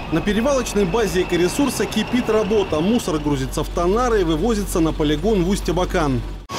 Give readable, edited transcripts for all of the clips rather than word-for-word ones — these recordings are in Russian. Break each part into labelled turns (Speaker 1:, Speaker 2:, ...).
Speaker 1: На перевалочной базе экоресурса кипит работа. Мусор грузится в тоннары и вывозится на полигон в Усть-Абакан.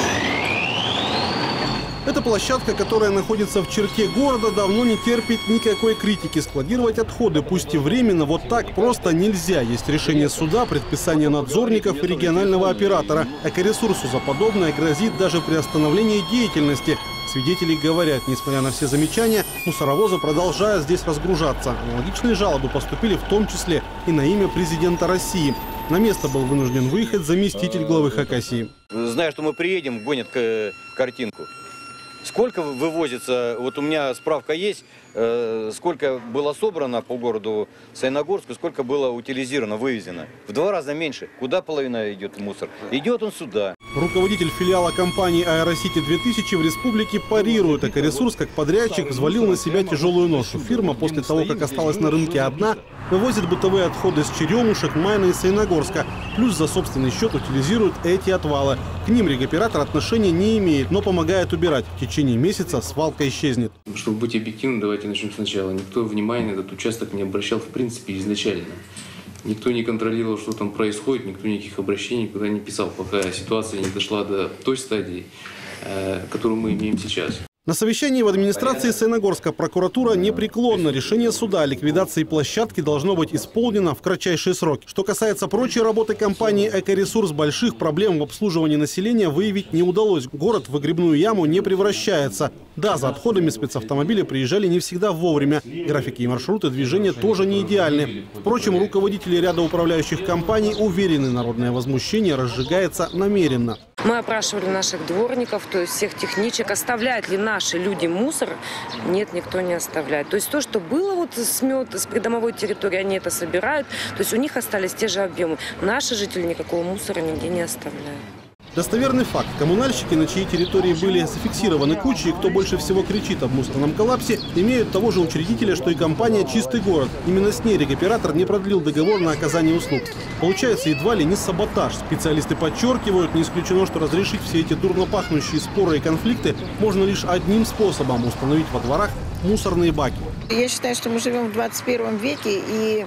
Speaker 1: Эта площадка, которая находится в черте города, давно не терпит никакой критики. Складировать отходы, пусть и временно, вот так просто нельзя. Есть решение суда, предписание надзорников и регионального оператора. Экоресурсу за подобное грозит даже приостановление деятельности. Свидетели говорят, несмотря на все замечания, мусоровозы продолжают здесь разгружаться. Аналогичные жалобы поступили в том числе и на имя президента России. На место был вынужден выехать заместитель главы Хакасии.
Speaker 2: Зная, что мы приедем, гонят картинку. Сколько вывозится, вот у меня справка есть, сколько было собрано по городу Саяногорску, сколько было утилизировано, вывезено. В 2 раза меньше. Куда половина идет мусор? Идет он сюда.
Speaker 1: Руководитель филиала компании «Аэросити-2000» в республике парирует. Экоресурс, как подрядчик, взвалил на себя тяжелую ношу. Фирма после того, как осталась на рынке одна, вывозит бытовые отходы с Черемушек, Майна и Саяногорска. Плюс за собственный счет утилизирует эти отвалы. К ним регоператор отношения не имеет, но помогает убирать. В течение месяца свалка исчезнет.
Speaker 3: Чтобы быть объективным, давайте начнем сначала. Никто внимания на этот участок не обращал в принципе изначально. Никто не контролировал, что там происходит, никто никаких обращений никуда не писал, пока ситуация не дошла до той стадии, которую мы имеем сейчас.
Speaker 1: На совещании в администрации Саяногорска прокуратура непреклонна. Решение суда о ликвидации площадки должно быть исполнено в кратчайшие сроки. Что касается прочей работы компании «Экоресурс», больших проблем в обслуживании населения выявить не удалось. Город в выгребную яму не превращается. Да, за отходами спецавтомобили приезжали не всегда вовремя. Графики и маршруты движения тоже не идеальны. Впрочем, руководители ряда управляющих компаний уверены, народное возмущение разжигается намеренно.
Speaker 4: Мы опрашивали наших дворников, то есть всех техничек, оставляют ли наши люди мусор. Нет, никто не оставляет. То есть то, что было вот смет с придомовой территории, они это собирают. То есть у них остались те же объемы. Наши жители никакого мусора нигде не оставляют.
Speaker 1: Достоверный факт. Коммунальщики, на чьей территории были зафиксированы кучи, и кто больше всего кричит об мусорном коллапсе, имеют того же учредителя, что и компания «Чистый город». Именно с ней регоператор не продлил договор на оказание услуг. Получается едва ли не саботаж. Специалисты подчеркивают, не исключено, что разрешить все эти дурно пахнущие споры и конфликты можно лишь одним способом – установить во дворах мусорные баки.
Speaker 5: Я считаю, что мы живем в 21 веке, и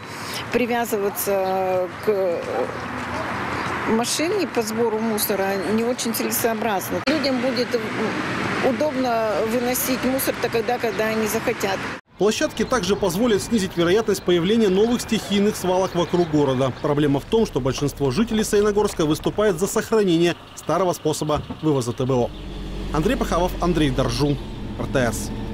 Speaker 5: привязываться к машине по сбору мусора не очень целесообразно. Людям будет удобно выносить мусор-то когда они захотят.
Speaker 1: Площадки также позволят снизить вероятность появления новых стихийных свалок вокруг города. Проблема в том, что большинство жителей Саяногорска выступает за сохранение старого способа вывоза ТБО. Андрей Пахавов, Андрей Доржун, РТС.